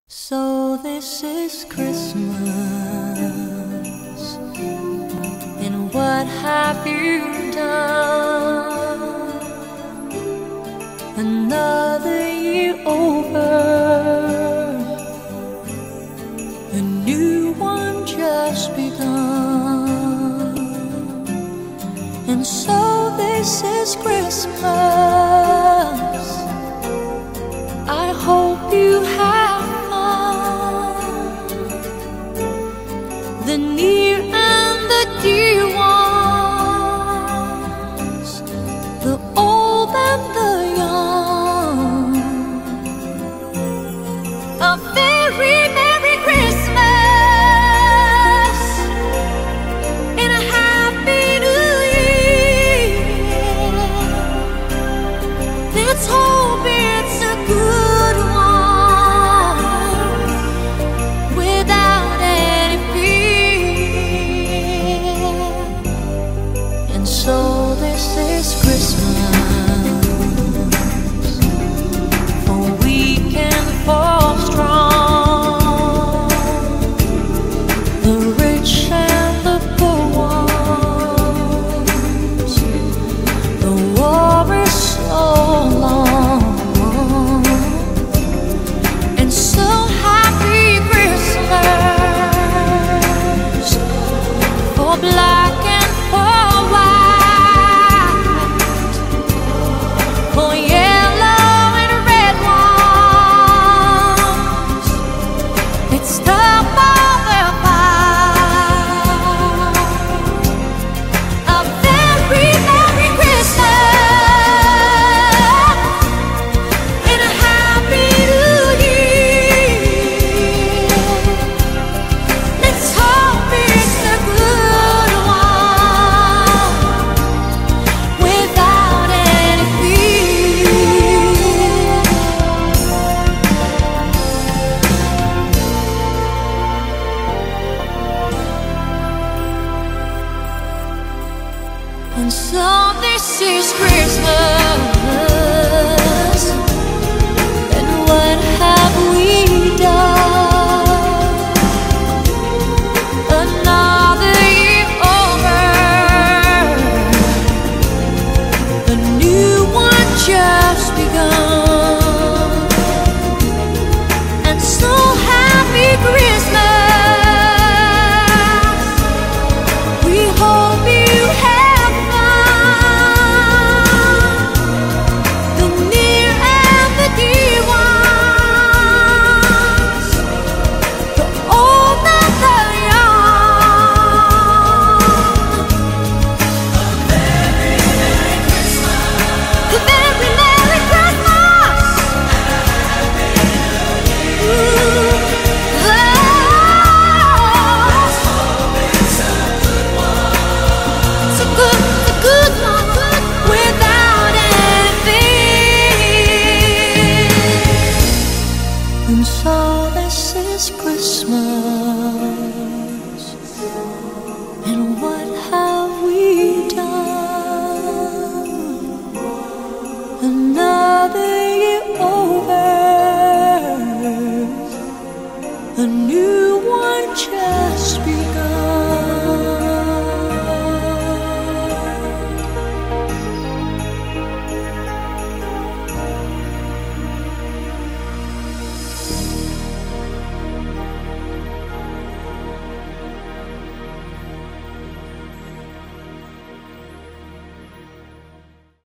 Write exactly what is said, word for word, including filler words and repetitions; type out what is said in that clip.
So this is Christmas, and what have you done? Another year over, a new one just begun. And so this is Christmas. I hope you have the near and the dear ones, the old and the young. A very Merry Christmas and a Happy New Year. Let's hope it's a good one without any fear. And so this is Christmas, for weak and for strong, the rich and the poor ones. The war is so long, and so happy Christmas for black and for white, for yellow and red ones. Let's stop all the fight. A very Merry Christmas and a Happy New Year. Let's hope it's a good one without any fear. And so this is Christmas, and what have we done? Another year over, a new one just begun. And so happy Christmas, we hope you have fun. The near and the dear ones, the old and the young. A very Merry Christmas, a very Merry Christmas, ooh, oh. It's a good, it's a good one, without any fear. And so this is Christmas, and what have we done? Another year over, a new one just begun.